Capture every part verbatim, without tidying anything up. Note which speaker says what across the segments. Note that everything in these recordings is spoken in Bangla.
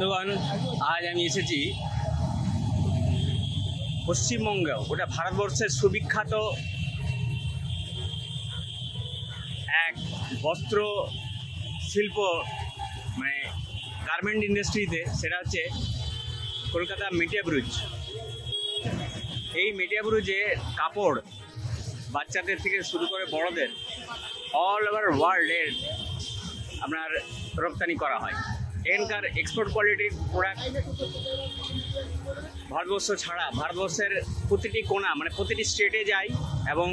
Speaker 1: বন্ধুগণ, আজ আমি এসেছি পশ্চিমবঙ্গ, ওটা ভারতবর্ষের সুবিখ্যাত এক বস্ত্র শিল্প মানে গার্মেন্ট ইন্ডাস্ট্রিতে, সেটা হচ্ছে কলকাতা মেটিয়া ব্রুজ। এই মেটিয়া ব্রুজে কাপড় বাচ্চাদের থেকে শুরু করে বড়দের অল ওভার ওয়ার্ল্ডের আপনার রপ্তানি করা হয়। এখানকার এক্সপোর্ট কোয়ালিটির প্রোডাক্ট ভারতবর্ষ ছাড়া ভারতবর্ষের প্রতিটি কোণা মানে প্রতিটি স্টেটে যায় এবং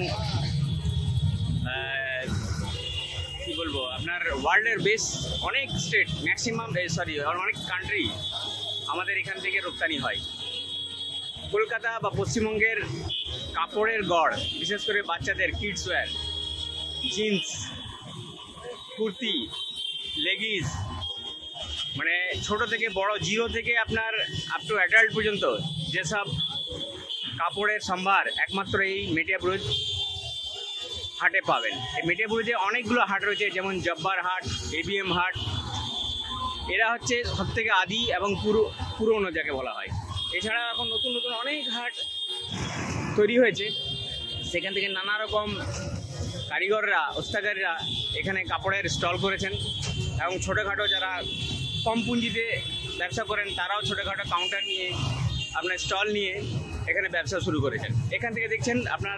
Speaker 1: কী বলবো আপনার ওয়ার্ল্ডের বেশ অনেক স্টেট ম্যাক্সিমাম সরি অনেক কান্ট্রি আমাদের এখান থেকে রপ্তানি হয়। কলকাতা বা পশ্চিমবঙ্গের কাপড়ের গড়, বিশেষ করে বাচ্চাদের kids wear, jeans, kurti, leggings, মানে ছোট থেকে বড়, জিরো থেকে আপনার আপ টু অ্যাডাল্ট পর্যন্ত যেসব কাপড়ের সম্ভার একমাত্র এই মেটিয়া ব্রুজ হাটে পাবেন। এই মেটিয়া ব্রুজে অনেকগুলো হাট রয়েছে, যেমন জব্বার হাট, এবিএম হাট। এরা হচ্ছে সব থেকে আদি এবং পুরো পুরনো যাকে বলা হয়। এছাড়া এখন নতুন নতুন অনেক হাট তৈরি হয়েছে, সেখান থেকে নানা রকম কারিগররা, ওস্তাকারীরা এখানে কাপড়ের স্টল করেছেন এবং ছোটোখাটো যারা কম পুঁজিতে ব্যবসা করেন তারাও ছোটোখাটো কাউন্টার নিয়ে আপনার স্টল নিয়ে এখানে ব্যবসা শুরু করেছেন। এখান থেকে দেখছেন আপনার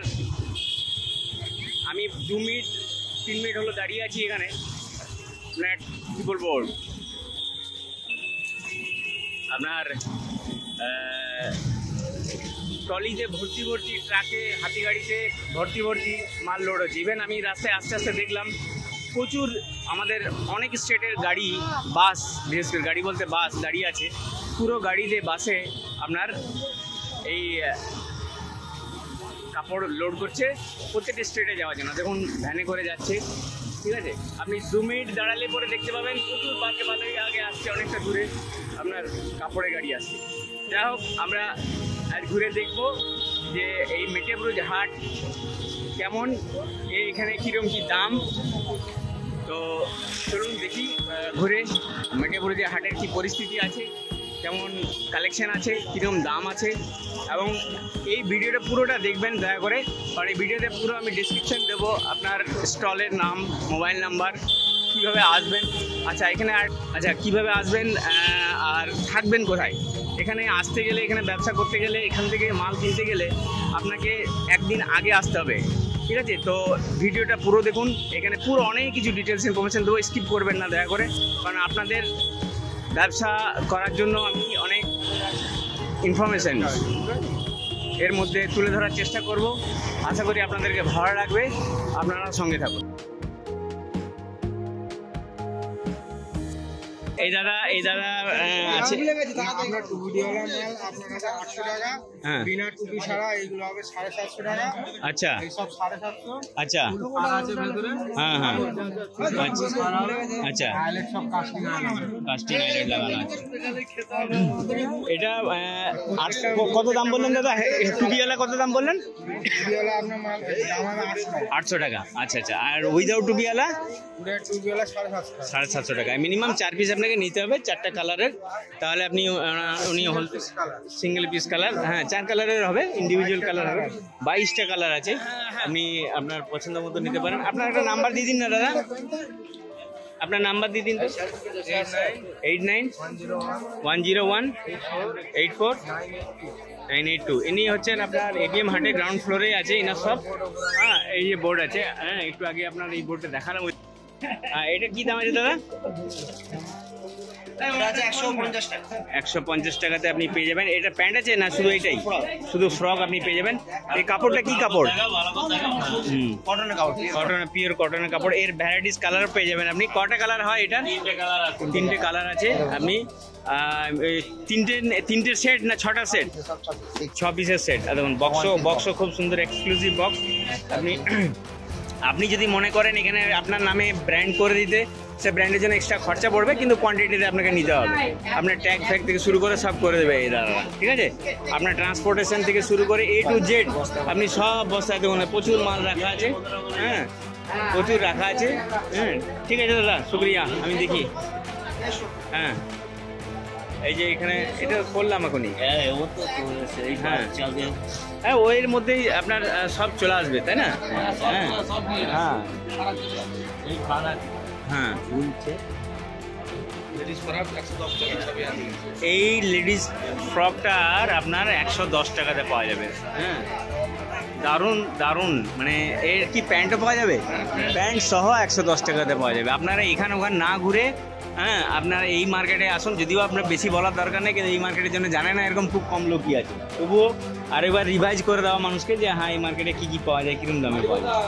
Speaker 1: আমি দু মিনিট তিন মিনিট হলো দাঁড়িয়ে আছি এখানে। আপনার কী বলবো আপনার ট্রলিতে ভর্তি ভর্তি, ট্রাকে, হাতি গাড়িতে ভর্তি ভর্তি মাল লোড হচ্ছে। ইভেন আমি রাস্তায় আস্তে আস্তে দেখলাম প্রচুর আমাদের অনেক স্টেটের গাড়ি, বাস, বিশেষ করে গাড়ি বলতে বাস দাঁড়িয়ে আছে। পুরো গাড়িতে বাসে আপনার এই কাপড় লোড করছে প্রত্যেকটি স্টেটে যাওয়ার জন্য। দেখুন ভ্যানে করে যাচ্ছে, ঠিক আছে। আপনি দু মিনিট দাঁড়ালে পরে দেখতে পাবেন প্রচুর বাসে বাসে আগে আসছে, অনেকটা দূরে আপনার কাপড়ের গাড়ি আসছে। যাই হোক, আমরা আজ ঘুরে দেখব যে এই মেটিয়া ব্রুজ হাট কেমন, এখানে কীরকম কী দাম। তো চলুন দেখি ঘুরে মেটিয়া ব্রুজের হাটের কী পরিস্থিতি আছে, কেমন কালেকশন আছে, কীরকম দাম আছে। এবং এই ভিডিওটা পুরোটা দেখবেন দয়া করে, কারণ এই ভিডিওতে পুরো আমি ডিসক্রিপশান দেবো, আপনার স্টলের নাম, মোবাইল নাম্বার, কীভাবে আসবেন। আচ্ছা এখানে আর আচ্ছা কীভাবে আসবেন আর থাকবেন কোথায়। এখানে আসতে গেলে, এখানে ব্যবসা করতে গেলে, এখান থেকে মাল কিনতে গেলে আপনাকে একদিন আগে আসতে হবে, ঠিক আছে। তো ভিডিওটা পুরো দেখুন, এখানে পুরো অনেক কিছু ডিটেলস ইনফরমেশান দেবো, স্কিপ করবেন না দয়া করে, কারণ আপনাদের ব্যবসা করার জন্য আমি অনেক ইনফরমেশান এর মধ্যে তুলে ধরার চেষ্টা করব। আশা করি আপনাদেরকে ভালো লাগবে, আপনারা সঙ্গে থাকুন। এই দাদা এই দাদা আছে
Speaker 2: আমরা টুপিওয়ালা মাল আপনার কাছে আটশো টাকা, বিনা টুপি ছাড়া এইগুলো হবে সাড়ে সাতশো টাকা।
Speaker 1: আচ্ছা,
Speaker 2: এইসব সাড়ে সাতশো।
Speaker 1: আচ্ছা
Speaker 2: আছে ভেতরে।
Speaker 1: হ্যাঁ হ্যাঁ আচ্ছা,
Speaker 2: সব কাস্টিং
Speaker 1: কাস্টিং আইলেট লাগানো আছে। এটা আটশো কত দাম বললেন দাদা? টুপিওয়ালা কত দাম বললেন?
Speaker 2: টুপিওয়ালা আপনার মাল
Speaker 1: আটশো টাকা। আচ্ছা আচ্ছা, আর উইদাউট টুপিওয়ালা?
Speaker 2: টুপিওয়ালা সাড়ে সাতশো
Speaker 1: সাড়ে সাতশো টাকা। মিনিমাম চার পিস আপনাকে নিতে হবে, চারটা কালারের, তাহলে আপনি উনি হল সিঙ্গেল পিস কালার, হ্যাঁ চার কালারের হবে, ইন্ডিভিজুয়াল কালার হবে, বাইশটা কালার আছে, আপনি আপনার পছন্দ মতো নিতে পারেন। আপনার একটা নাম্বার দিয়ে দিন না দাদা, আপনার নাম্বার দিয়ে দিন তো। Eight nine one zero one eight four nine eight two. ইনি হচ্ছেন আপনার এবিএম হাটে গ্রাউন্ড ফ্লোরে আছে ইনার সব। হ্যাঁ এই যে বোর্ড আছে, হ্যাঁ একটু আগে আপনার এই বোর্ডটা দেখালাম। এটা কি দাম আছে দাদা? একশো পঞ্চাশ টাকাতে আপনি পেয়ে যাবেন। এটা প্যান্ট আছে না শুধু এইটাই? শুধু ফ্রক আপনি পেয়ে যাবেন। এই কাপড়টা কি কাপড়? হুম কটনের কাপড়, কটনের পিওর কটনের কাপড়। এর ভ্যারাইটিস কালার পেয়ে যাবেন আপনি। কটা কালার হয় এটা? তিনটে কালার আছে। তিনটে কালার আছে। আপনি তিনটে তিনটে সেট না ছটা সেট? ছ পিসের সেট। দেখুন বক্স, বক্স খুব সুন্দর এক্সক্লুসিভ বক্স। আপনি আপনি যদি মনে করেন এখানে আপনার নামে ব্র্যান্ড করে দিতে, সে ব্র্যান্ডের জন্য এক্সট্রা খরচা পড়বে, কিন্তু কোয়ান্টিটিতে আপনাকে নিতে হবে। আপনার ট্যাগ ফ্যাগ থেকে শুরু করে সব করে দেবে এই দাদা, ঠিক আছে। আপনার ট্রান্সপোর্টেশন থেকে শুরু করে এ টু জেড আপনি সব বস্তায় দেখুন, প্রচুর মাল রাখা আছে, হ্যাঁ প্রচুর রাখা আছে। হ্যাঁ ঠিক আছে দাদা, শুক্রিয়া। আমি দেখি, হ্যাঁ এই যে এখানে এটা করলাম এখনই।
Speaker 3: হ্যাঁ ও তো সেই
Speaker 1: হ্যাঁ।
Speaker 3: চাঁদে
Speaker 1: হ্যাঁ ওর মধ্যেই আপনার আহ, সব চলে আসবে তাই না? হ্যাঁ
Speaker 3: সব নিয়ে
Speaker 1: হ্যাঁ
Speaker 3: এই খানা
Speaker 1: হ্যাঁ
Speaker 3: ঝুলছে।
Speaker 1: এই লেডিস ফ্রকটার আপনার একশো দশ টাকাতে পাওয়া যাবে। হ্যাঁ দারুণ দারুণ, মানে এর কি প্যান্টও পাওয়া যাবে? প্যান্ট সহ একশো দশ টাকাতে পাওয়া যাবে। আপনারা এখানে ওখানে না ঘুরে হ্যাঁ আপনারা এই মার্কেটে আসুন। যদিও আপনার বেশি বলার দরকার নেই, কিন্তু এই মার্কেটের জন্য জানে না এরকম খুব কম লোকই আছে। তবুও আরেকবার রিভাইজ করে দেওয়া মানুষকে যে হ্যাঁ এই মার্কেটে কী কী পাওয়া যায়, কীরকম দামে পাওয়া যায়।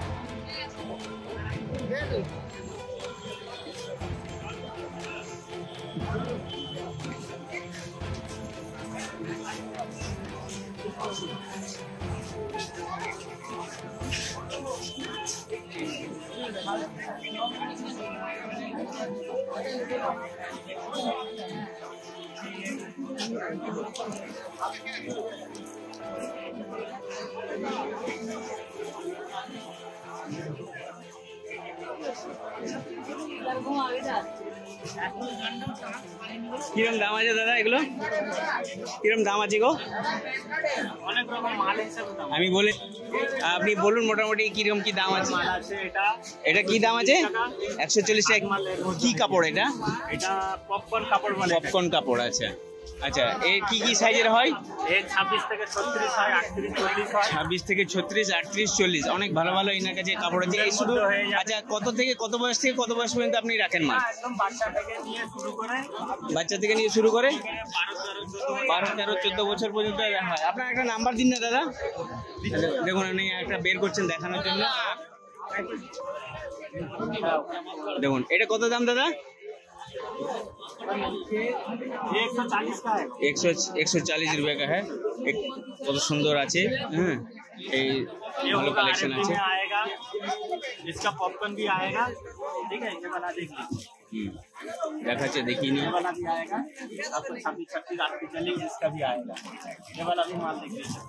Speaker 1: কিরম দাম আছে দাদা এগুলো? কিরম দাম আছে গো?
Speaker 3: অনেক রকম মাল হিসেবে দাম
Speaker 1: আমি বলে আপনি বলুন মোটামুটি কিরকম কি দাম আছে।
Speaker 3: মাল আছে। এটা
Speaker 1: এটা কি দাম আছে? একশো চল্লিশ টাকা। কি কাপড় এটা?
Speaker 3: এটা পপকর্ন কাপড় বলে।
Speaker 1: পপকর্ন কাপড় আছে। আচ্ছা এর কি কি সাইজের হয়?
Speaker 3: এর ছাব্বিশ থেকে ছত্রিশ হয়, আটত্রিশ চল্লিশ হয়।
Speaker 1: ছাব্বিশ থেকে ছত্রিশ, আটত্রিশ, চল্লিশ, অনেক ভালো ভালো এনার কাছে কাপড় আছে। এই শুধু আচ্ছা কত থেকে কত বয়স থেকে কত বয়স পর্যন্ত আপনি রাখেন মাল?
Speaker 3: একদম বাচ্চা থেকে নিয়ে শুরু করে
Speaker 1: বাচ্চা থেকে নিয়ে শুরু করে
Speaker 3: বারো তেরো চোদ্দ
Speaker 1: বারো তেরো চোদ্দ বছর পর্যন্ত হয়। আপনার একটা নাম্বার দিন না দাদা। দেখুন আপনি একটা বের করছেন দেখানোর জন্য। দেখুন এটা কত দাম দাদা?
Speaker 3: एक सौ चालीस का है।
Speaker 1: একশো একশো চালিশ রুপিয়া কা হ্যাঁ। এক- কত সুন্দর আছে। হ্যাঁ এই
Speaker 3: ये
Speaker 1: ভালো
Speaker 3: होगा
Speaker 1: কালেকশন
Speaker 3: आर एफ डी
Speaker 1: আছে।
Speaker 3: में आएगा, इसका पॉपकॉर्न भी आएगा। ठीक है ये वाला देख लीजिए,
Speaker 1: হুম দেখাচ্ছে দেখিনি।
Speaker 3: ये वाला भी आएगा आपको छब्बीस छत्तीस आठ चलेगी, इसका भी आएगा। ये वाला भी माल देख लीजिए।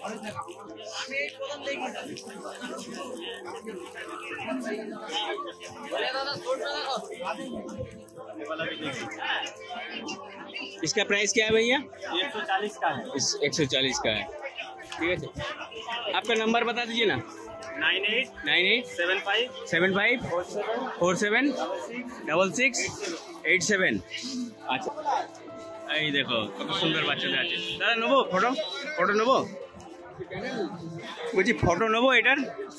Speaker 3: ये वाला भी देख लीजिए।
Speaker 1: इसका प्राइस क्या है भैया?
Speaker 3: एक सौ चालीस का है।
Speaker 1: इस एक सौ चालीस का है। ठीक है आपका नंबर बता दीजिए ना।
Speaker 3: Nine eight
Speaker 1: nine eight
Speaker 3: seven five
Speaker 1: seven five
Speaker 3: four seven
Speaker 1: four seven
Speaker 3: six
Speaker 1: double six eight seven. আচ্ছা এই দেখো কত সুন্দর বাচ্চাদের আছে। দাদা নেবো ফটো? ফটো নেবো বলছি, ফটো নেবো এটার।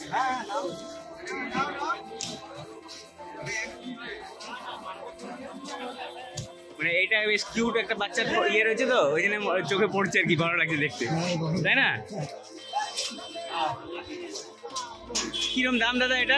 Speaker 1: মানে এটা বেশ কিউট একটা বাচ্চার ইয়ে রয়েছে তো, ওই জন্য চোখে পড়ছে আর কি, ভালো লাগছে দেখতে, তাই না? কিরম দাম দাদা এটার?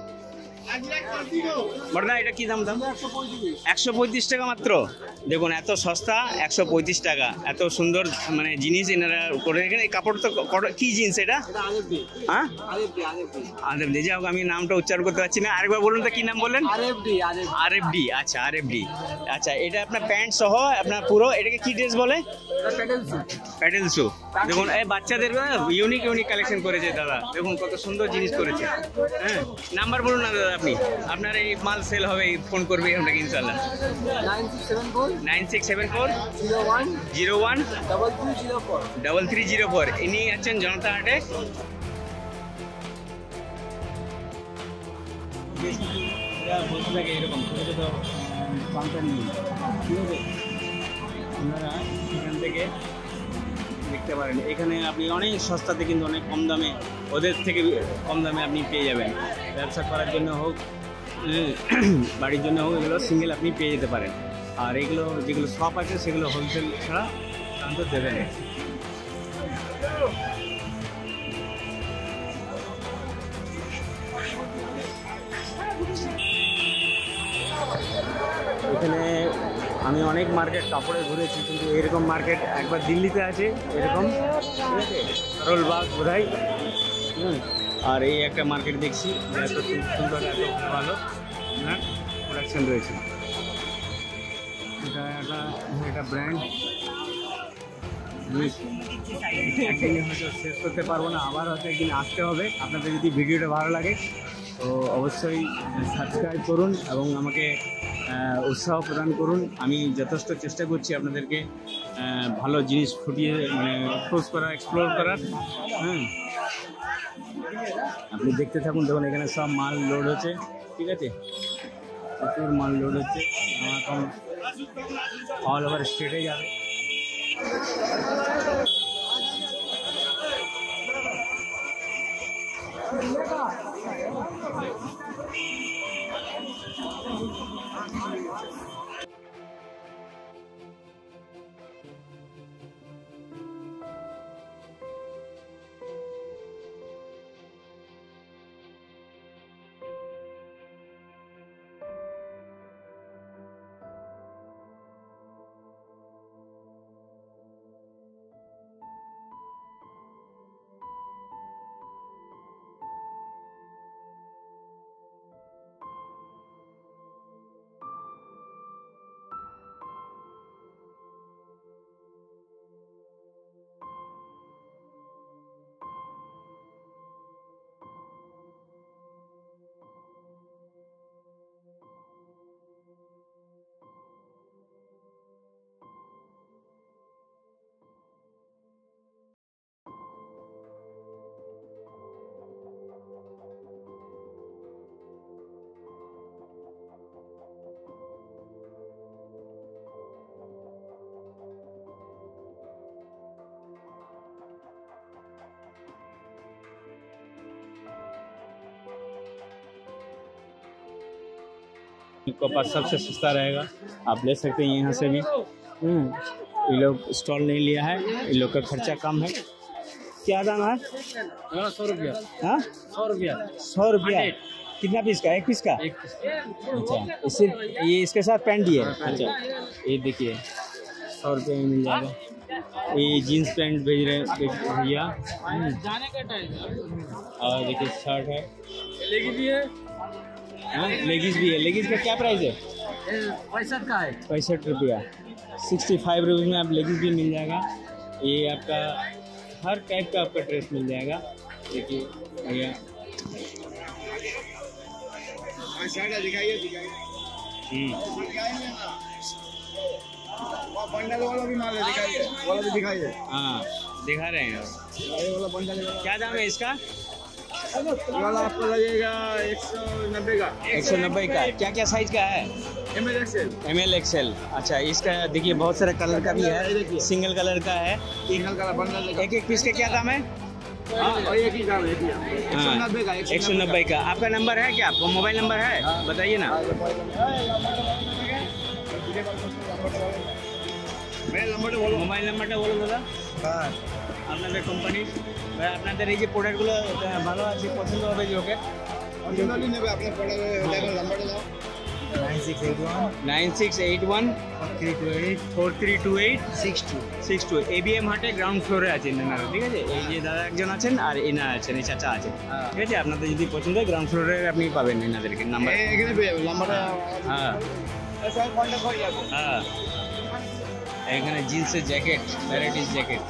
Speaker 1: বড়দা এটা কি দাম? দাম একশো পঁয়ত্রিশ টাকা মাত্র। দেখুন এত সস্তা, একশো পঁয়ত্রিশ টাকা। এত সুন্দর মানে জিনিস এনারা করে রেখেন। এই কাপড় তো কত- কি জিনিস এটা? হ্যাঁ আরএফ ডি। যাই হোক আমি নামটা উচ্চারণ করতে পারছি না, আরেকবার বলুন তো কি নাম বললেন? RF D. আচ্ছা আরএফ ডি। আচ্ছা এটা আপনার প্যান্ট সহ আপনার পুরো, এটাকে কি ড্রেস বলে? Paddle shoe. দেখুন এই বাচ্চাদের ইউনিক ইউনিক কালেকশন করেছে দাদা। দেখুন কত সুন্দর জিনিস করেছে। হ্যাঁ নাম্বার বলুন না দাদা আপনি। আপনার এই মাল সেল হবে, ফোন করবে আপনাকে ইনশাল্লাহ। Nine six seven four zero one double three zero four. ইনি আছেন জনতা হাটে। বলতে থাকে এরকম ছোটো ছোটো ফাংশন নিয়ে, ঠিক আছে? আপনারা এখান থেকে দেখতে পারেন। এখানে আপনি অনেক সস্তাতে কিন্তু অনেক কম দামে, ওদের থেকে কম দামে আপনি পেয়ে যাবেন। ব্যবসা করার জন্য হোক, বাড়ির জন্য হোক, এগুলো সিঙ্গেল আপনি পেয়ে যেতে পারেন। আর এগুলো যেগুলো শপ আছে সেগুলো হোলসেল ছাড়া দাম দেবেন। এখানে আমি অনেক মার্কেট কাপড়ে ঘুরেছি, কিন্তু এরকম মার্কেট একবার দিল্লিতে আছে এরকম, ঠিক আছে, সরলবাগ বোধহয়। হুম আর এই একটা মার্কেট দেখছি যে এত সুন্দর, এত ভালো আপনার প্রোডাকশন রয়েছে। এটা একটা একটা ব্র্যান্ড। একদিনে হয়তো শেষ করতে পারবো না, আবার হয়তো একদিন আসতে হবে। আপনাদের যদি ভিডিওটা ভালো লাগে তো অবশ্যই সাবস্ক্রাইব করুন এবং আমাকে উৎসাহ প্রদান করুন। আমি যথেষ্ট চেষ্টা করছি আপনাদেরকে ভালো জিনিস ফুটিয়ে মানে এক্সপোজ করার এক্সপ্লোর করার। হ্যাঁ, আপনি দেখতে থাকুন। দেখুন এখানে সব মাল লোড হচ্ছে, ঠিক আছে, প্রচুর মাল লোড হচ্ছে। এখন অল ওভার স্টেটে যাবে। आपका पास सबसे सस्ता रहेगा, आप ले सकते हैं यहाँ से भी। ये लोग स्टॉल नहीं लिया है, इन लोग का खर्चा कम है। क्या दाम है?
Speaker 3: सौ रुपया।
Speaker 1: हाँ,
Speaker 3: सौ रुपया।
Speaker 1: सौ रुपया कितना पीस का? एक पीस का?
Speaker 3: एक
Speaker 1: अच्छा, इससे ये इसके साथ पैंट भी है? अच्छा, ये देखिए सौ रुपये में मिल जाएगा। ये जीन्स पैंट भेज रहे हैं भैया।
Speaker 3: जाने का टाइम।
Speaker 1: और देखिए शर्ट है,
Speaker 3: लेगी भी है,
Speaker 1: हाँ लेगीज भी है। लेगीज का क्या प्राइस है?
Speaker 3: पैंसठ का है।
Speaker 1: पैंसठ रुपया, सिक्सटी फाइव रुपीज़ में आप लेगीज भी मिल जाएगा। ये आपका हर टाइप का आपका ड्रेस मिल जाएगा। देखिए भैया,
Speaker 2: दिखाइए दिखाइए बंडल वाला भी माल है, दिखाइए वाला भी दिखाइए।
Speaker 1: हाँ दिखा रहे हैं।
Speaker 2: ये वाला बंडल
Speaker 1: क्या दाम है इसका?
Speaker 2: वाला आपको लगेगा एक सौ नब्बे का।
Speaker 1: एक सौ नब्बे का। क्या क्या साइज का है?
Speaker 2: M L XL.
Speaker 1: M L XL. अच्छा, इसका देखिए बहुत सारे कलर का भी है, सिंगल कलर का है।
Speaker 2: सिंगल का बंडल
Speaker 1: एक एक पीस का क्या दाम है?
Speaker 2: हाँ, एक ही दाम है, एक सौ नब्बे का।
Speaker 1: एक सौ नब्बे का। आपका नंबर है क्या? आपका मोबाइल नंबर है, बताइए ना। মোবাইল নাম্বারটা বলো দাদা।
Speaker 2: হ্যাঁ,
Speaker 1: আপনাদের কোম্পানি আপনাদের এই যে প্রোডাক্টগুলো ভালো আছে, পছন্দ হবে যে ওকে
Speaker 2: অরিজিনালি নেবে আপনার প্রোডাক্ট নাম্বারটা দাও। Nine six eight one
Speaker 1: nine six eight one
Speaker 2: three two eight
Speaker 1: four three two eight
Speaker 2: six two
Speaker 1: six two ABM হাটে গ্রাউন্ড ফ্লোরে আছেন এনারা, ঠিক আছে। এই যে দাদা একজন আছেন আর এনা আছেন, এই চাচা আছেন, ঠিক আছে। আপনাদের যদি পছন্দ হয় গ্রাউন্ড ফ্লোরে আপনি পাবেন এনাদেরকে নাম্বার।
Speaker 2: এখানে পেয়ে যাবেন নাম্বারটা।
Speaker 1: হ্যাঁ
Speaker 2: সব কন্ট্যাক্ট করে যাবেন।
Speaker 1: হ্যাঁ, এখানে জিন্সের জ্যাকেট, ভ্যারাইটিস জ্যাকেট।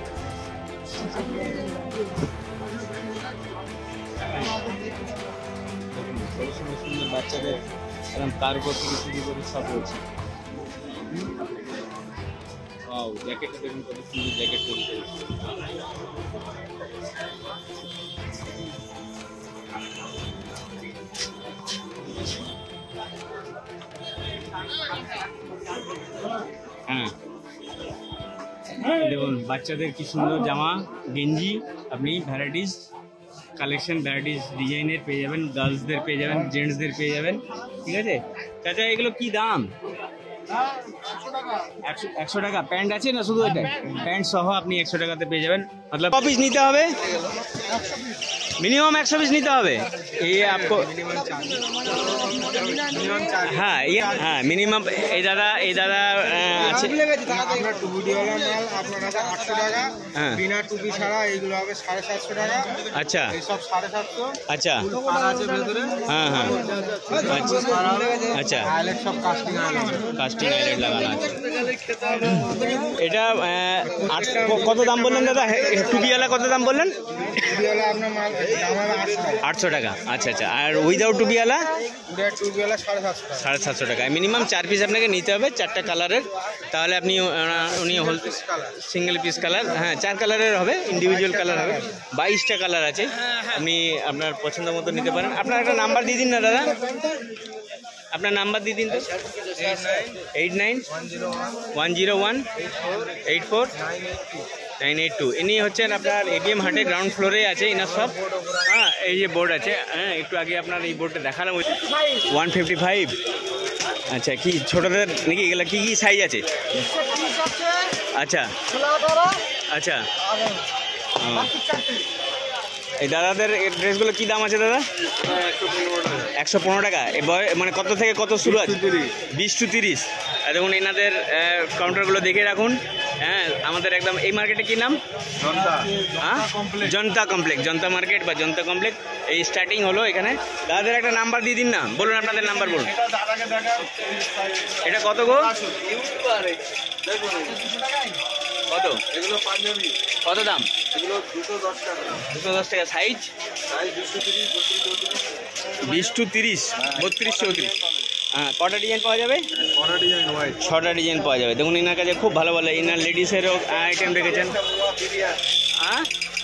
Speaker 1: সুন্দর সুন্দর বাচ্চাদের এরকম কার্গো থেকে শুরু করে সব রয়েছে। ওয়াও, জ্যাকেটটা দেখুন কত সুন্দর জ্যাকেট তৈরি করেছে। হ্যাঁ দেখুন বাচ্চাদের কি সুন্দর জামা, গেঞ্জি, আপনি ভ্যারাইটিস কালেকশন, ভ্যারাইটিস ডিজাইনের পেয়ে যাবেন। গার্লসদের পেয়ে যাবেন, জেন্টসদের পেয়ে যাবেন, ঠিক আছে। চাচা এগুলো কি দাম? একশো একশো টাকা। প্যান্ট আছে না শুধু এটা? প্যান্ট সহ আপনি একশো টাকাতে পেয়ে যাবেন। मतलब পিস নিতে হবে, मिनिमम একশো পিস নিতে হবে। ये आपको हाँ ये हाँ मिनिमम। এই দাদা এই দাদা আছে
Speaker 2: আপনার টুপিওয়ালা মাল আপনার কাছে আটশো টাকা, বিনা টুপি ছাড়া এইগুলো হবে সাড়ে সাতশো টাকা।
Speaker 1: আচ্ছা,
Speaker 2: এইসব সাড়ে সাতশো।
Speaker 1: আচ্ছা
Speaker 2: আছে ভেতরে।
Speaker 1: হ্যাঁ হ্যাঁ আচ্ছা আচ্ছা
Speaker 2: আইলেট সব কাস্টিং আইলেট
Speaker 1: কাস্টিং আইলেট লাগানো আছে। এটা কত দাম বললেন দাদা? টুপিওয়ালা কত দাম বললেন?
Speaker 2: টুপিওয়ালা আপনার মাল দাম হবে আটশো টাকা।
Speaker 1: আটশো টাকা, আচ্ছা আচ্ছা। আর উইদাউট টুপিওয়ালা?
Speaker 2: টুপিওয়ালা সাড়ে সাতশো টাকা।
Speaker 1: সাড়ে সাতশো টাকা। মিনিমাম চার পিস আপনাকে নিতে হবে, চারটা কালারের, তাহলে আপনি উনি হোল সিঙ্গেল পিস কালার, হ্যাঁ চার কালারের হবে, ইন্ডিভিজুয়াল কালার হবে, বাইশটা কালার আছে, আপনি আপনার পছন্দ মতো নিতে পারেন। আপনার একটা নাম্বার দিয়ে দিন না দাদা, আপনার নাম্বার দিয়ে দিন তো। Eight nine one zero one eight four nine eight two. ইনি হচ্ছেন আপনার এটিএম হাটে গ্রাউন্ড ফ্লোরে আছে ইনার শপ। হ্যাঁ এই যে বোর্ড আছে, হ্যাঁ একটু আগে আপনার এই বোর্ডটা দেখালাম। ওয়ান ফিফটি ফাইভ, আচ্ছা কি ছোটোদের নাকি এগুলো? কী কী সাইজ আছে? আচ্ছা আচ্ছা। এই দাদাদের ড্রেসগুলো কী দাম আছে দাদা? একশো পনেরো টাকা। মানে কত থেকে কত শুরু আছে? বিশ টু তিরিশ। দেখুন এনাদের কাউন্টারগুলো দেখে রাখুন। হ্যাঁ আমাদের একদম এই মার্কেটে কী নাম? হ্যাঁ জনতা কমপ্লেক্স, জনতা মার্কেট বা জনতা কমপ্লেক্স। এই স্টার্টিং হলো এখানে। দাদাদের একটা নাম্বার দিয়ে দিন না, বলুন আপনাদের নাম্বার বলুন। এটা কত গো? কত এগুলো? পাঞ্জাবি কত দাম? এগুলো দুশো দশ টাকা। দুশো দশ টাকা। সাইজ? বিশ টু তিরিশ, বত্রিশ চৌত্রিশ। হ্যাঁ কটা ডিজাইন পাওয়া যাবে? ছটা ডিজাইন পাওয়া যাবে। দেখুন এনার কাছে খুব ভালো ভালো এনার লেডিসেরও আইটেম রেখেছেন। হ্যাঁ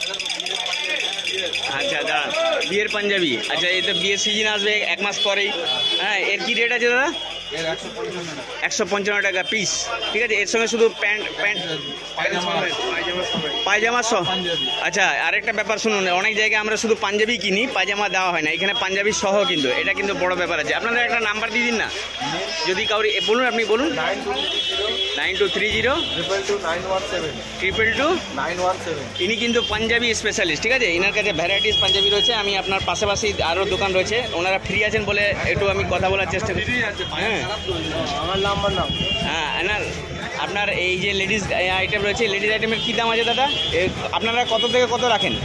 Speaker 1: আচ্ছা দাঁড়ান, বিয়ের পাঞ্জাবি। আচ্ছা এই তো বিয়ের সিজন আসবে এক মাস পরেই। হ্যাঁ এর কি রেট আছে দাদা? একশো পঞ্চান্ন টাকা পিস, ঠিক আছে। এর সঙ্গে শুধু প্যান্ট প্যান্ট পায়জামা সহ। আচ্ছা আরেকটা ব্যাপার শুনুন, অনেক জায়গায় আমরা শুধু পাঞ্জাবি কিনি, পায়জামা দেওয়া হয় না, এখানে পাঞ্জাবি সহ কিন্তু, এটা কিন্তু বড় ব্যাপার আছে। আপনাদের একটা নাম্বার দিয়ে দিন না যদি কাউরি, বলুন আপনি বলুন। Nine two three zero triple two nine one seven. ইনি কিন্তু পাঞ্জাবি স্পেশালিস্ট, ঠিক আছে। এনার কাছে ভ্যারাইটিস পাঞ্জাবি রয়েছে। আমি আপনার পাশাপাশি আরও দোকান রয়েছে, ওনারা ফ্রি আছেন বলে একটু আমি কথা বলার চেষ্টা করি। হ্যাঁ
Speaker 2: আমার নাম্বার নাম।
Speaker 1: হ্যাঁ এনার আপনার এই যে লেডিস আইটেম রয়েছে, লেডিস আইটেমের কী দাম আছে দাদা? আপনারা কত থেকে কত রাখেন?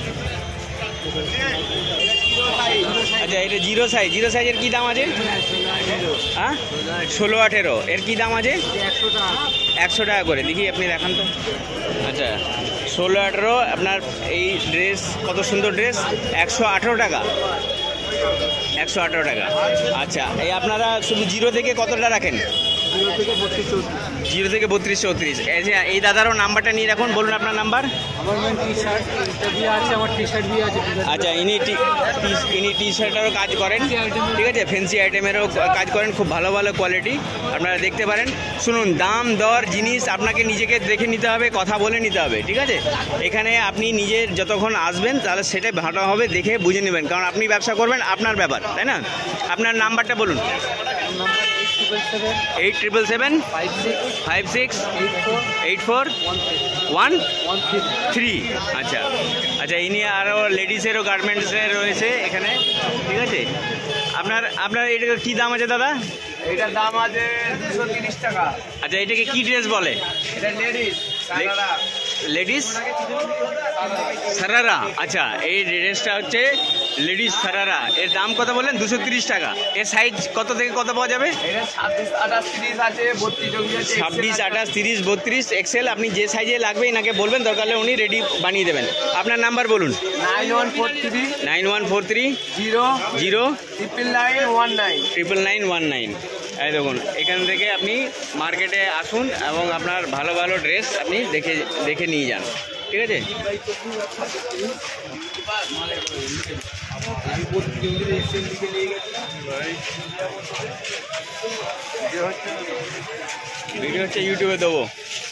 Speaker 1: আচ্ছা এটা জিরো সাইজ, জিরো সাইজের কী দাম আছে? হ্যাঁ ষোলো আঠেরো। এর কী দাম আছে? একশো টাকা করে। দেখি আপনি দেখান তো। আচ্ছা ষোলো আঠেরো আপনার এই ড্রেস, কত সুন্দর ড্রেস, একশো আঠেরো টাকা। একশো আঠেরো টাকা। আচ্ছা এই আপনারা শুধু জিরো থেকে কতটা রাখেন? জিরো থেকে বত্রিশ চৌত্রিশ। এই দাদারও নাম্বারটা নিয়ে রাখুন, বলুন আপনার নাম্বার। আচ্ছা ইনি ইনি টি শার্টেরও কাজ করেন, ঠিক আছে, ফ্যান্সি আইটেমেরও কাজ করেন, খুব ভালো ভালো কোয়ালিটি আপনারা দেখতে পারেন। শুনুন দাম দর জিনিস আপনাকে নিজেকে দেখে নিতে হবে, কথা বলে নিতে হবে, ঠিক আছে। এখানে আপনি নিজের যতক্ষণ আসবেন তাহলে সেটাই ভালো হবে, দেখে বুঝে নেবেন, কারণ আপনি ব্যবসা করবেন আপনার ব্যাপার, তাই না। আপনার নাম্বারটা বলুন। Eight triple seven five six eight four one three. আচ্ছা আচ্ছা ইনি আরও লেডিসেরও গার্মেন্টসের রয়েছে এখানে, ঠিক আছে। আপনার আপনার এটার কী দাম আছে দাদা?
Speaker 2: এটার দাম আছে দুশো তিরিশ টাকা।
Speaker 1: আচ্ছা এটাকে কি ড্রেস বলে?
Speaker 2: এটা লেডিস
Speaker 1: লেডিস সারারা। আচ্ছা এই ড্রেসটা হচ্ছে লেডিস সারারা। এর দাম কত বললেন? দুশো তিরিশ টাকা। এর সাইজ কত থেকে কত পাওয়া যাবে?
Speaker 2: ছাব্বিশ আঠাশ তিরিশ আছে, বত্রিশ
Speaker 1: ছাব্বিশ আঠাশ তিরিশ বত্রিশ এক্সেল। আপনি যে সাইজে লাগবে এনাকে বলবেন, দরকার হলে উনি রেডি বানিয়ে দেবেন। আপনার নাম্বার বলুন।
Speaker 2: Nine one four three
Speaker 1: nine one four three
Speaker 2: zero
Speaker 1: zero
Speaker 2: triple nine one nine
Speaker 1: triple nine one nine. এই দেখুন এখান থেকে আপনি মার্কেটে আসুন এবং আপনার ভালো ভালো ড্রেস আপনি দেখে দেখে নিয়ে যান, ঠিক আছে। ভিডিও হচ্ছে ইউটিউবে দেবো।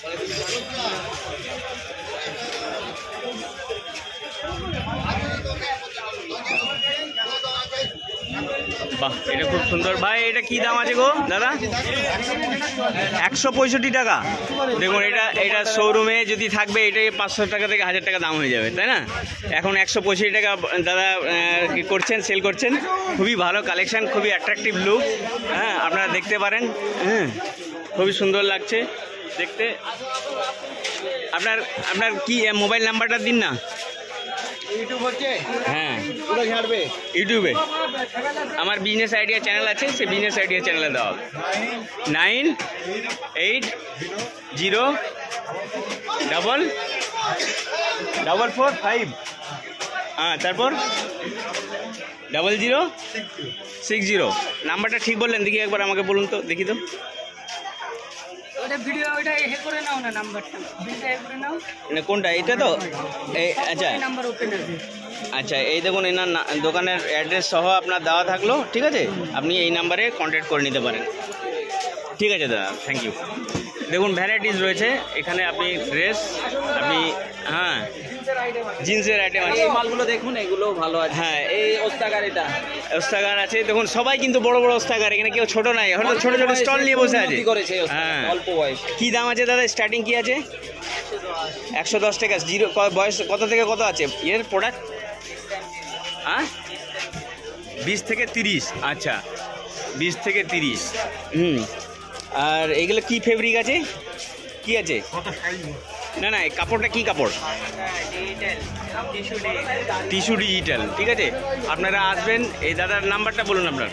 Speaker 1: বাহ এটা খুব সুন্দর। ভাই এটা কি দাম আছে গো দাদা? একশো পঁয়ষট্টি টাকা। দেখুন এটা এটা শোরুমে যদি থাকবে এটাই পাঁচশো টাকা থেকে হাজার টাকা দাম হয়ে যাবে, তাই না। এখন একশো পঁয়ষট্টি টাকা দাদা করছেন, সেল করছেন। খুবই ভালো কালেকশান, খুবই অ্যাট্রাকটিভ লুক। হ্যাঁ আপনারা দেখতে পারেন, হ্যাঁ খুবই সুন্দর লাগছে দেখতে। আপনার আপনার কি মোবাইল নাম্বারটা দিন না।
Speaker 2: ইউটিউব হচ্ছে
Speaker 1: হ্যাঁ
Speaker 2: পুরো ঝাড়বে
Speaker 1: ইউটিউবে আমার বিজনেস আইডিয়া চ্যানেল আছে, সেই বিজনেস আইডিয়া চ্যানেলে দাও nine eight zero double double four five হ্যাঁ তারপর ডবল জিরো সিক্স জিরো নাম্বারটা ঠিক বললেন, দেখি একবার আমাকে বলুন তো, দেখি তো।
Speaker 4: ভিডিও ওইটা হে করে নাও না, নাম্বারটা ভিডিও হে করে নাও
Speaker 1: মানে কোনটা, এটা তো এই আচ্ছা
Speaker 4: নাম্বার ওপেন আছে।
Speaker 1: আচ্ছা এই দেখুন এনার না- দোকানের অ্যাড্রেস সহ আপনার দেওয়া থাকলো, ঠিক আছে, আপনি এই নাম্বারে কন্ট্যাক্ট করে নিতে পারেন। ঠিক আছে দাদা, থ্যাংক ইউ। দেখুন ভ্যারাইটিস রয়েছে এখানে, আপনি ড্রেস আপনি হ্যাঁ জিন্সের আইটেম আছে,
Speaker 3: এই মালগুলো দেখুন, এগুলো ভালো আছে।
Speaker 1: হ্যাঁ
Speaker 3: এই ওস্তাকার এটা
Speaker 1: ওস্তাগার আছে, দেখুন সবাই কিন্তু বড় বড় ওস্তাগার, এখানে কেউ ছোট নাই, হয়তো ছোট ছোট স্টল নিয়ে বসে আছে।
Speaker 3: উন্নতি করেছে এই ওস্তাকার,
Speaker 1: হ্যাঁ
Speaker 3: অল্প বয়সে।
Speaker 1: কি দাম আছে দাদা, স্টার্টিং কি আছে? একশো দশ টাকা জিরো, বয়স কত থেকে কত আছে এর প্রোডাক্ট? হ্যাঁ বিশ থেকে তিরিশ, আচ্ছা বিশ থেকে তিরিশ। হুম আর এগুলো কি ফেব্রিক আছে, কি আছে? না না এই কাপড়টা কি কাপড়? টিস্যু ডিজিটাল, ঠিক আছে। আপনারা আসবেন, এই দাদার নাম্বারটা বলুন আপনার।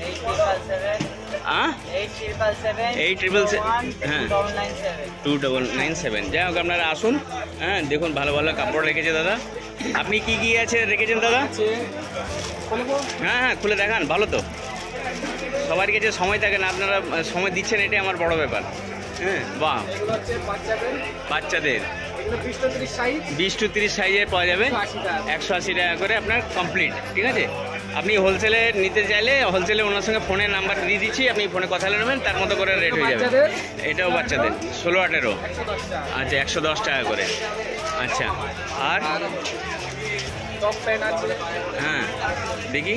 Speaker 1: হ্যাঁ এইট ট্রিপল হ্যাঁ টু ডবল নাইন সেভেন যাই হোক আপনারা আসুন। হ্যাঁ দেখুন ভালো ভালো কাপড় রেখেছে দাদা। আপনি কি কি আছে রেখেছেন দাদা? হ্যাঁ হ্যাঁ খুলে দেখান, ভালো তো। সবার কাছে সময় থাকে না, আপনারা সময় দিচ্ছেন, এটাই আমার বড় ব্যাপার। হ্যাঁ বাহ, বাচ্চাদের বিশ টু তিরিশ সাইজের পাওয়া যাবে, একশো আশি টাকা করে আপনার কমপ্লিট, ঠিক আছে। আপনি হোলসেলে নিতে চাইলে হোলসেলে ওনার সঙ্গে ফোনের নাম্বার দিয়ে দিচ্ছি, আপনি ফোনে কথা নেবেন, তার মতো করে রেট হয়ে যাবে। এটাও বাচ্চাদের ষোলো আঠেরো, আচ্ছা একশো দশ টাকা করে, আচ্ছা। আর হ্যাঁ দেখি,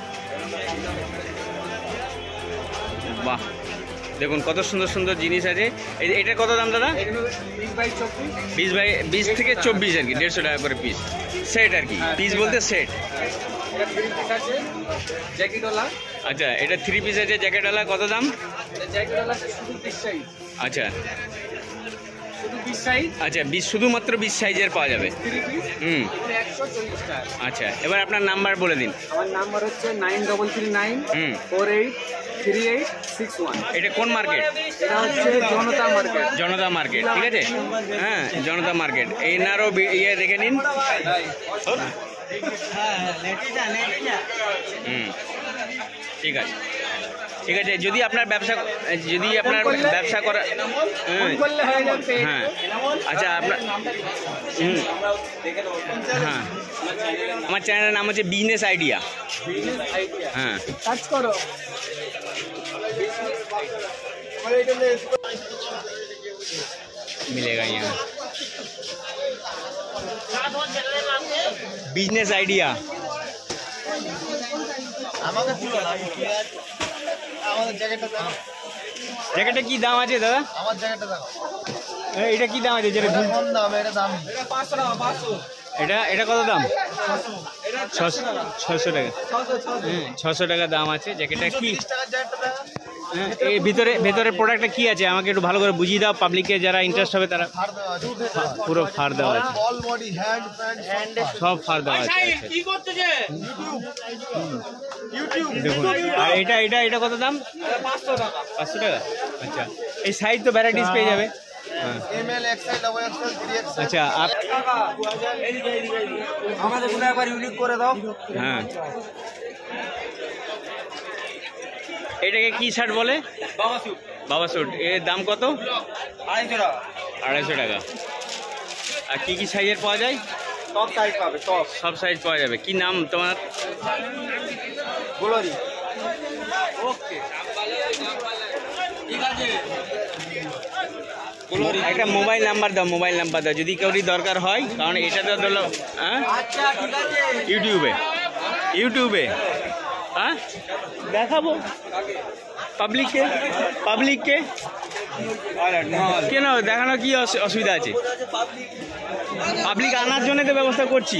Speaker 1: বাহ দেখুন কত সুন্দর সুন্দর জিনিস আছে। এই এটার কত দাম দাদা? বিশ বাই বিশ থেকে চব্বিশ আর কি, দেড়শো টাকা করে পিস, সেট আর কি, পিস বলতে সেট। আচ্ছা এটা থ্রি পিস আছে জ্যাকেটওয়ালা, কত দাম? আচ্ছা আচ্ছা বিশ, শুধুমাত্র বিশ সাইজের পাওয়া যাবে। হুম আচ্ছা এবার আপনার নাম্বার বলে দিন।
Speaker 4: আমার নাম্বার হচ্ছে nine double three nine
Speaker 1: hmm
Speaker 4: four eight three eight six one.
Speaker 1: এটা কোন মার্কেট?
Speaker 4: এটা হচ্ছে জনতা মার্কেট।
Speaker 1: জনতা মার্কেট, ঠিক আছে। হ্যাঁ জনতা মার্কেট, এই নারও ইয়ে দেখে নিন। হুম ঠিক আছে ঠিক আছে। যদি আপনার ব্যবসা যদি আপনার ব্যবসা করা হ্যাঁ হ্যাঁ আচ্ছা আপনার হুম হ্যাঁ আমার চ্যানেলের নাম হচ্ছে বিজনেস আইডিয়া। হ্যাঁ
Speaker 4: সার্চ করো।
Speaker 1: मिलेगा यहाँ बिजनेस आइडिया। জ্যাকেটটা কি দাম আছে দাদা?
Speaker 2: আমার জায়গাটা দেখো,
Speaker 1: এটা কি দাম আছে? যেটা
Speaker 2: কম দাম, এটা দাম
Speaker 1: এটা এটা কত দাম? ছশো ছশো টাকা। হ্যাঁ ছশো টাকা দাম আছে জ্যাকেটটা। কি হ্যাঁ এই ভিতরে ভেতরে প্রোডাক্টটা কি আছে আমাকে একটু ভালো করে বুঝিয়ে দাও, পাবলিকে যারা ইন্টারেস্ট হবে তারা। পুরো ফার দেওয়া আছে,
Speaker 2: অল বডি হ্যান্ড প্যান্ট
Speaker 1: সব ফার দেওয়া আছে। দেখুন আর এটা এটা এটা কত দাম? পাঁচশো টাকা। পাঁচশো টাকা আচ্ছা। এই সাইজ তো ভ্যারাইটিস পেয়ে যাবে। হ্যাঁ
Speaker 2: M L XL double XL three XL.
Speaker 1: আচ্ছা আপ
Speaker 2: আমাদের গুলো একবার ইউনিক করে দাও।
Speaker 1: হ্যাঁ এটাকে কি শার্ট বলে?
Speaker 2: বাবা স্যুট।
Speaker 1: বাবা স্যুট, এর দাম কত?
Speaker 2: আড়াইশো টাকা।
Speaker 1: আড়াইশো টাকা। আর কি কি সাইজের পাওয়া যায়?
Speaker 2: সব সাইজ পাবে, সব
Speaker 1: সব সাইজ পাওয়া যাবে। কি নাম তোমার?
Speaker 2: গ্লোরি। ওকে ঠিক আছে।
Speaker 1: একটা মোবাইল নাম্বার দাও, মোবাইল নাম্বার দাও যদি কাউরি দরকার হয়, কারণ এটা তো ধরো হ্যাঁ
Speaker 2: আচ্ছা ঠিক আছে।
Speaker 1: ইউটিউবে ইউটিউবে হ্যাঁ দেখাবো পাবলিককে পাবলিককে কেন দেখানো কি অসু- অসুবিধা আছে? পাবলিক আনার জন্য তো ব্যবস্থা করছি।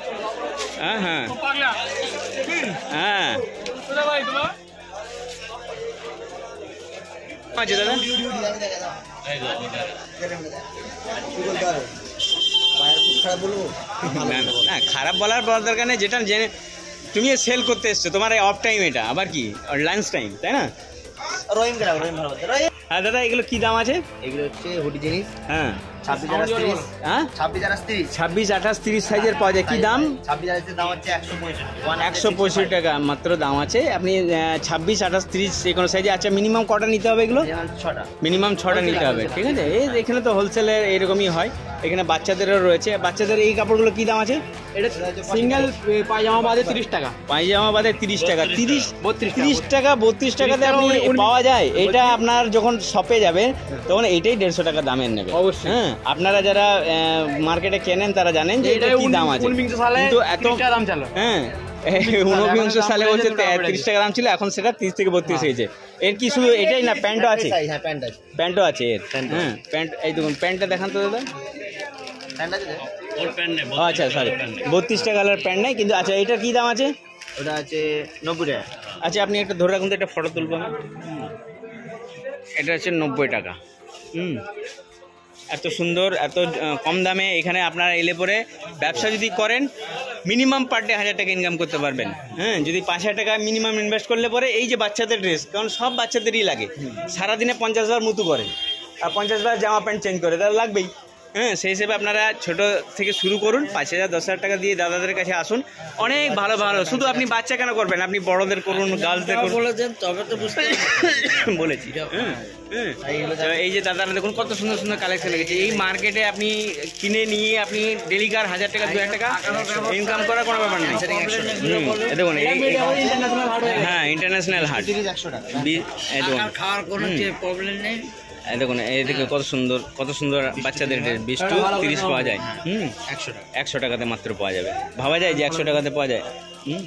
Speaker 1: হ্যাঁ হ্যাঁ হ্যাঁ আছে দাদা না খারাপ বলার বলার দরকার নেই, যেটা জেনে তুমি সেল করতে এসছো, তোমার অফ টাইম এটা আবার কি লাঞ্চ টাইম, তাই না?
Speaker 5: রহিম গ্রাম রহিম ভালো রহিম।
Speaker 1: হ্যাঁ দাদা এগুলো কি দাম আছে?
Speaker 5: এগুলো হচ্ছে হুডি জিনিস,
Speaker 1: হ্যাঁ
Speaker 5: ছাব্বিশ আঠাশ তিরিশ।
Speaker 1: হ্যাঁ
Speaker 5: ছাব্বিশ আঠাশ তিরিশ
Speaker 1: ছাব্বিশ আঠাশ তিরিশ সাইজের পাওয়া যায়। কি দাম?
Speaker 5: ছাব্বিশ আঠাশের দাম হচ্ছে একশো পঁয়ষট্টি
Speaker 1: একশো পঁয়ষট্টি টাকা মাত্র দাম আছে। আপনি ছাব্বিশ আঠাশ তিরিশ যে কোনো সাইজে। আচ্ছা মিনিমাম কটা নিতে হবে এগুলো?
Speaker 5: ছটা
Speaker 1: মিনিমাম ছটা নিতে হবে, ঠিক আছে। এই এখানে তো হোলসেলের এরকমই হয়। এখানে বাচ্চাদেরও রয়েছে। বাচ্চাদের এই কাপড়গুলো কি দাম আছে?
Speaker 4: এটা সিঙ্গেল পায়জামা বাদে তিরিশ টাকা,
Speaker 1: পায়জামা বাদে তিরিশ টাকা। তিরিশ বত্রিশ তিরিশ টাকা বত্রিশ টাকাতে আপনি পাওয়া যায়। এটা আপনার যখন শপে যাবে তখন এইটাই দেড়শো টাকা দামের নেবে
Speaker 4: অবশ্যই।
Speaker 1: হ্যাঁ, আপনারা যারা মার্কেটে কেনেন তারা জানেন যে এটা কি দাম আছে। কিন্তু এত
Speaker 4: দাম চালো
Speaker 1: হ্যাঁ ঊনবিংশ সালে হচ্ছে তিরিশ টাকা দাম ছিল, এখন সেটা তিরিশ থেকে বত্রিশ হয়েছে। এর কি শুধু এটাই না, প্যান্টও আছে?
Speaker 5: হ্যাঁ প্যান্ট আছে,
Speaker 1: প্যান্টও আছে এর। হ্যাঁ প্যান্ট, এই দেখুন প্যান্টটা দেখান তো দাদা।
Speaker 5: প্যান্ট আছে
Speaker 1: ও আচ্ছা সরি, বত্রিশ টাকা কালার প্যান্ট নেই কিন্তু। আচ্ছা এটার কি দাম আছে?
Speaker 5: ওটা আছে নব্বই টাকা।
Speaker 1: আচ্ছা আপনি একটা ধরে রাখুন তো, একটা ফটো তুলবো আমি। এটা হচ্ছে নব্বই টাকা। হুম, এত সুন্দর, এত কম দামে এখানে আপনারা এলে পরে ব্যবসা যদি করেন মিনিমাম পার ডে হাজার টাকা ইনকাম করতে পারবেন। হ্যাঁ, যদি পাঁচ হাজার টাকা মিনিমাম ইনভেস্ট করলে পরে এই যে বাচ্চাদের ড্রেস, কারণ সব বাচ্চাদেরই লাগে, সারাদিনে পঞ্চাশ বার মুতু করে আর পঞ্চাশ বার জামা প্যান্ট চেঞ্জ করে, তাহলে লাগবেই। হ্যাঁ, সেই হিসেবে আপনারা ছোট থেকে শুরু করুন, পাঁচ হাজার দশ হাজার টাকা দিয়ে দাদাদের কাছে আসুন। অনেক ভালো ভালো, শুধু আপনি বাচ্চা কেন করবেন, আপনি বড়দের করুন, গার্লসদের করুন।
Speaker 5: বলেছেন তবে তো বুঝতে
Speaker 1: বলেছি। হ্যাঁ হ্যাঁ, এই যে দাদারা দেখুন কত সুন্দর সুন্দর কালেকশন লেগেছে। এই মার্কেটে আপনি কিনে নিয়ে আপনি ডেলিকার হাজার টাকা দু হাজার টাকা ইনকাম করার কোনো ব্যাপার নেই। দেখুন এই হ্যাঁ ইন্টারন্যাশনাল হাট
Speaker 5: একশো টাকা।
Speaker 1: খাওয়ার কোনো প্রবলেম নেই। দেখুন এই দেখুন কত সুন্দর, কত সুন্দর বাচ্চাদের বিশ টু তিরিশ পাওয়া যায়। হুম, একশো টাকা একশো টাকাতে মাত্র পাওয়া যাবে। ভাবা যায় যে একশো টাকাতে পাওয়া যায়। হুম,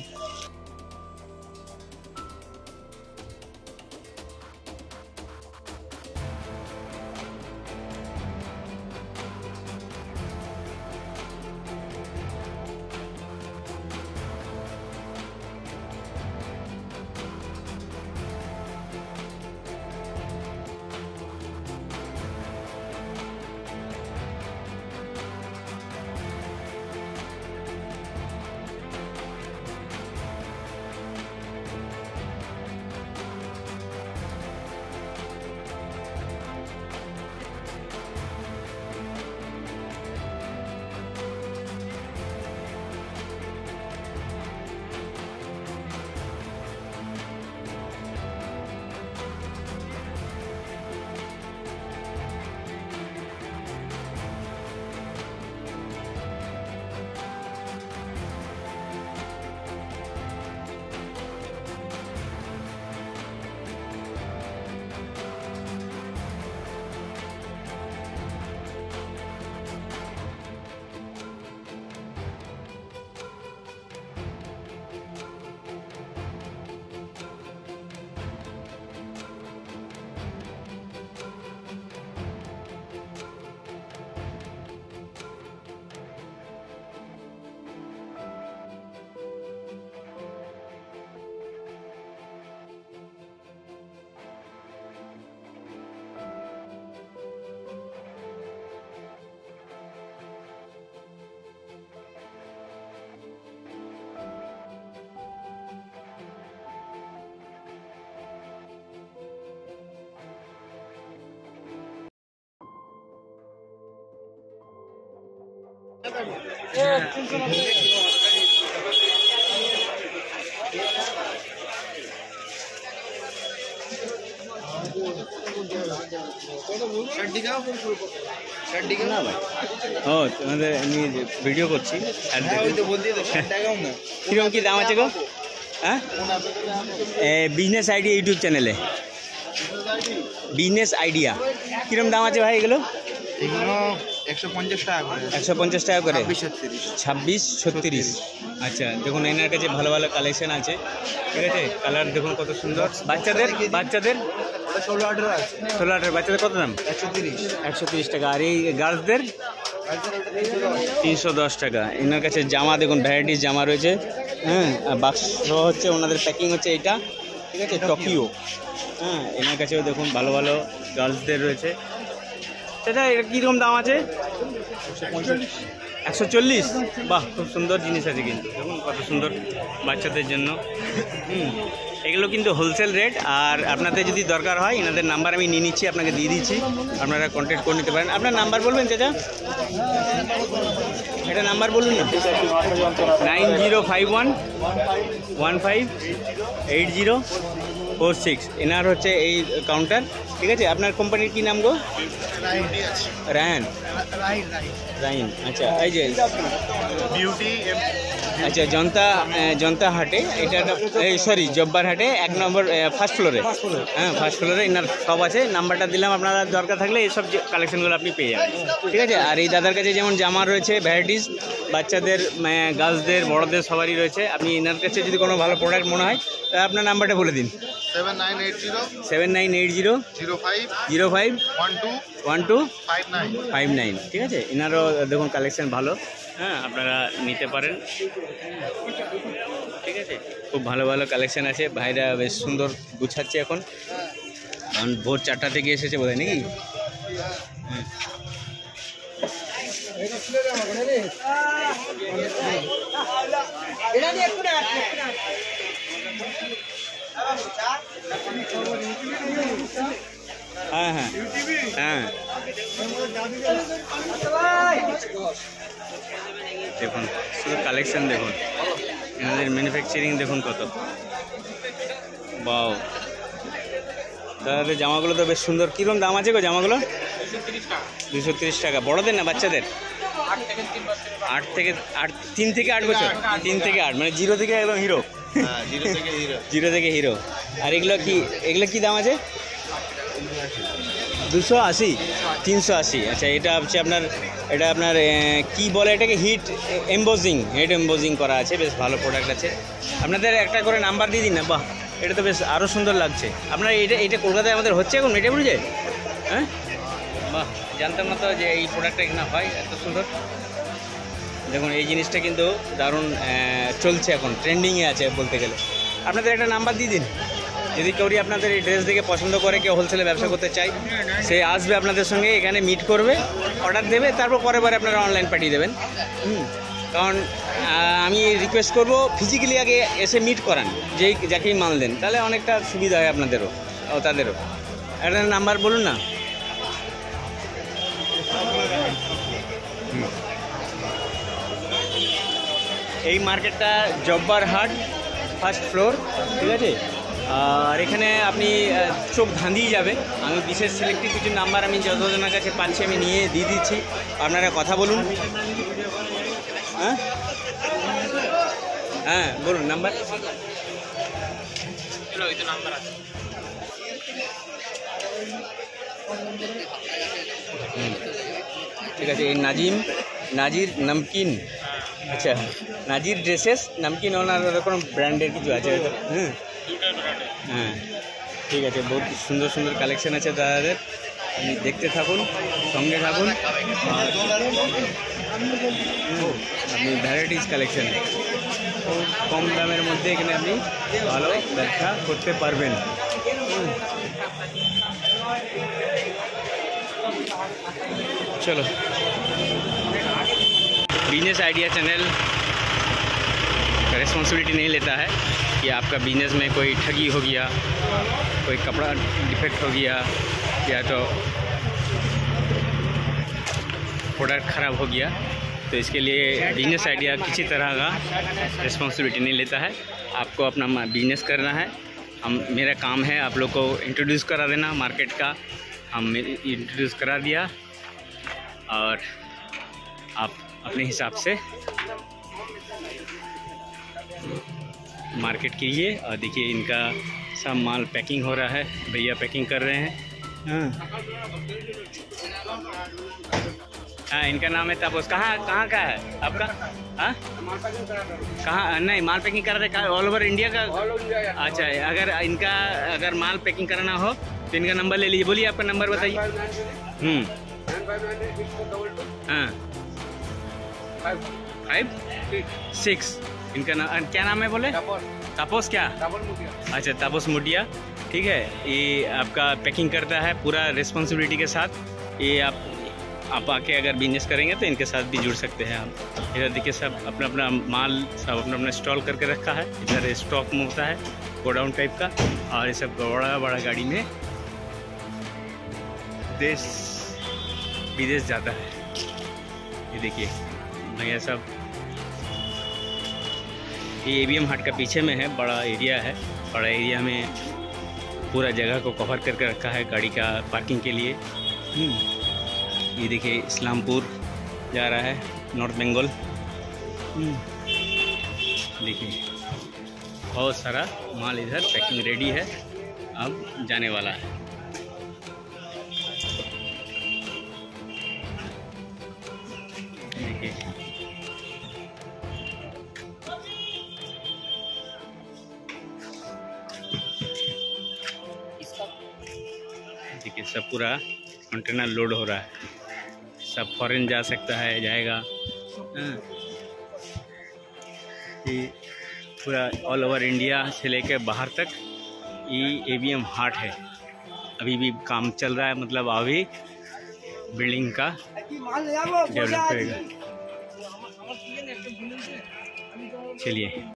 Speaker 1: ও তোমাদের আমি ভিডিও করছি। কিরকম কি দাম আছে গো? হ্যাঁ, বিজনেস আইডিয়া ইউটিউব চ্যানেলে, বিজনেস আইডিয়া। কিরকম দাম আছে ভাই এগুলো?
Speaker 2: এগুলো একশো পঞ্চাশ টাকা করে।
Speaker 1: একশো পঞ্চাশ টাকা করে,
Speaker 2: ছত্রিশ
Speaker 1: ছাব্বিশ ছত্রিশ। আচ্ছা দেখুন এনার কাছে ভালো ভালো কালেকশন আছে, ঠিক আছে। কালার দেখুন কত সুন্দর। বাচ্চাদের বাচ্চাদের
Speaker 2: ষোলো আঠেরো আছে।
Speaker 1: ষোলো আঠেরো বাচ্চাদের কত দাম?
Speaker 2: একশো তিরিশ
Speaker 1: একশো তিরিশ টাকা। আর এই গার্লসদের তিনশো দশ টাকা। এনার কাছে জামা দেখুন, ভ্যারাইটিস জামা রয়েছে। হ্যাঁ, বাক্স হচ্ছে ওনাদের প্যাকিং হচ্ছে এইটা। ঠিক আছে, টোকিও। হ্যাঁ, এনার কাছেও দেখুন ভালো ভালো গার্লসদের রয়েছে। সেটা এটা কীরকম দাম আছে? একশো চল্লিশ। বাহ, খুব সুন্দর জিনিস আছে কিন্তু, দেখুন কত সুন্দর বাচ্চাদের জন্য। হুম, এগুলো কিন্তু হোলসেল রেট। আর আপনাদের যদি দরকার হয় এনাদের নাম্বার আমি নিয়ে নিচ্ছি, আপনাকে দিয়ে দিচ্ছি, আপনারা কন্ট্যাক্ট করে নিতে পারেন। আপনার নাম্বার বলবেন চাচা? এটা নাম্বার বলুন না। Nine zero five one one five eight zero four six. এনার হচ্ছে এই কাউন্টার, ঠিক আছে। আপনার কোম্পানির কী নাম গো? রায়ান। রাইন, আচ্ছা। এই যে
Speaker 5: বিউটি
Speaker 1: আচ্ছা, জনতা জনতা হাটে, এটা এই সরি জব্বার হাটে এক নম্বর ফার্স্ট ফ্লোরে। হ্যাঁ, ফার্স্ট ফ্লোরে এনার সব আছে। নাম্বারটা দিলাম, আপনারা দরকার থাকলে এইসব কালেকশনগুলো আপনি পেয়ে যাবেন, ঠিক আছে। আর এই দাদার কাছে যেমন জামা রয়েছে ভ্যারাইটিস, বাচ্চাদের, গার্লসদের, বড়দের সবারই রয়েছে। আপনি এনার কাছে যদি কোনো ভালো প্রোডাক্ট মনে হয় তা আপনার নাম্বারটা বলে দিন।
Speaker 5: Seven nine eight zero
Speaker 1: seven nine eight zero
Speaker 5: zero five
Speaker 1: zero five
Speaker 5: one two
Speaker 1: one two
Speaker 5: five nine
Speaker 1: five nine ঠিক আছে। এনারও দেখুন কালেকশন ভালো, হ্যাঁ, আপনারা নিতে পারেন, ঠিক আছে। খুব ভালো ভালো কালেকশন আছে। ভাইরা বেশ সুন্দর গুছাচ্ছে এখন, কারণ ভোর চারটা থেকে এসেছে বোধহয় নাকি। হ্যাঁ, হ্যাঁ, হ্যাঁ, হ্যাঁ, দেখুন শুধু কালেকশন দেখুন, এনাদের ম্যানুফ্যাকচারিং দেখুন কত। বাও, দাদাদের জামাগুলো তো বেশ সুন্দর। কীরকম দাম আছে গো জামাগুলো? দুশো তিরিশ টাকা। বড়দের না বাচ্চাদের? আট থেকে আট তিন থেকে আট বছর তিন থেকে আট মানে জিরো থেকে একদম হিরো।
Speaker 5: জিরো থেকে হিরো
Speaker 1: জিরো থেকে হিরো। আর এগুলো কি, এগুলো কি দাম আছে? দুশো আশি, তিনশো আশি। আচ্ছা, এটা হচ্ছে আপনার, এটা আপনার কি বলে এটাকে, হিট এমবোজিং, হেড এমবোজিং করা আছে, বেশ ভালো প্রোডাক্ট আছে। আপনাদের একটা করে নাম্বার দিয়ে দিন না। বাহ, এটা তো বেশ আরও সুন্দর লাগছে। আপনার এটা এটা কলকাতায় আমাদের হচ্ছে এখন মেটে বুঝে? হ্যাঁ, বাহ, জানতাম না তো যে এই প্রোডাক্টটা এখানে হয়, এত সুন্দর। দেখুন এই জিনিসটা কিন্তু দারুণ চলছে এখন, ট্রেন্ডিংয়ে আছে বলতে গেলে। আপনাদের একটা নাম্বার দিয়ে দিন, যদি কেউরি আপনাদের এই ড্রেস দেখে পছন্দ করে, কেউ হোলসেলে ব্যবসা করতে চাই, সে আসবে আপনাদের সঙ্গে, এখানে মিট করবে, অর্ডার দেবে, তারপর পরে পরে আপনারা অনলাইন পাঠিয়ে দেবেন। হুম, কারণ আমি রিকোয়েস্ট করব ফিজিক্যালি আগে এসে মিট করান, যেই যাকেই মাল দেন, তাহলে অনেকটা সুবিধা হয় আপনাদেরও ও তাদেরও। একটা নাম্বার বলুন না। এই মার্কেটটা জব্বার হাট, ফার্স্ট ফ্লোর, ঠিক আছে। আর এখানে আপনি চোখ ধাঁধিয়ে যাবে। আমি বিশেষ সিলেক্টিভ কিছু নাম্বার আমি যতজনের কাছে পাচ্ছি আমি নিয়ে দিয়ে দিচ্ছি, আপনারা কথা বলুন। হ্যাঁ, হ্যাঁ, বলুন নাম্বার। ঠিক আছে। এই নাজিম, নাজির নামকিন, আচ্ছা, নাজির ড্রেসেস, নামকিন ওনার ওরকম ব্র্যান্ডের কিছু আছে। হ্যাঁ, হ্যাঁ, ঠিক আছে। বহুত সুন্দর সুন্দর কালেকশন আছে দাদাদের, আপনি দেখতে থাকুন, সঙ্গে থাকুন। আপনি ভ্যারাইটিস কালেকশন খুব কম দামের মধ্যে এখানে আপনি ভালো ব্যবসা করতে পারবেন। चलो, बिजनेस आइडिया चैनल रिस्पॉन्सिबिलिटी नहीं लेता है कि आपका बिजनेस में कोई ठगी हो गया, कोई कपड़ा डिफेक्ट हो गया, या तो प्रोडक्ट ख़राब हो गया, तो इसके लिए बिजनेस आइडिया किसी तरह का रिस्पॉन्सिबिलिटी नहीं लेता है। आपको अपना बिजनेस करना है, हम मेरा काम है आप लोग को इंट्रोड्यूस करा देना मार्केट का। हम इंट्रोड्यूस करा दिया और आप अपने हिसाब से मार्केट कीजिए। और देखिए इनका सब माल पैकिंग हो रहा है, भैया पैकिंग कर रहे हैं। हाँ, हाँ, इनका नाम है तापस। कहाँ कहाँ का है आपका? हाँ, कहाँ? नहीं, माल पैकिंग कर रहे हैं ऑल ओवर इंडिया का? अच्छा, अगर इनका अगर माल पैकिंग कराना हो तो इनका नंबर ले लीजिए। बोलिए आपका नंबर बताइए। हम्म, हाँ, फाइव सिक्स। इनका नाम क्या नाम है बोले? तापस क्या? अच्छा, तापस मुडिया, ठीक है। ये आपका पैकिंग करता है पूरा रिस्पॉन्सिबिलिटी के साथ। ये आप आप आके अगर बिजनेस करेंगे तो इनके साथ भी जुड़ सकते हैं आप। इधर देखिए सब अपना अपना माल सब अपना अपना स्टॉल करके रखा है। इधर स्टॉक में होता है गोडाउन टाइप का, और ये सब बड़ा बड़ा गाड़ी में देश विदेश जाता है। ये देखिए भैया सब, ये एवीएम हाट का पीछे में है, बड़ा एरिया है। बड़ा एरिया में पूरा जगह को कवर करके रखा है गाड़ी का पार्किंग के लिए। ये देखिए इस्लामपुर जा रहा है, नॉर्थ बंगाल। देखिए बहुत सारा माल इधर पैकिंग रेडी है, अब जाने वाला है। देखिए देखिए सब पूरा कंटेनर लोड हो रहा है, सब फॉरेन जा सकता है, जाएगा। हाँ। ये पूरा ऑल ओवर इंडिया से लेकर बाहर तक ये एवीएम हाट है। अभी भी काम चल रहा है, मतलब अभी बिल्डिंग का डेवलप करेगा। चलिए।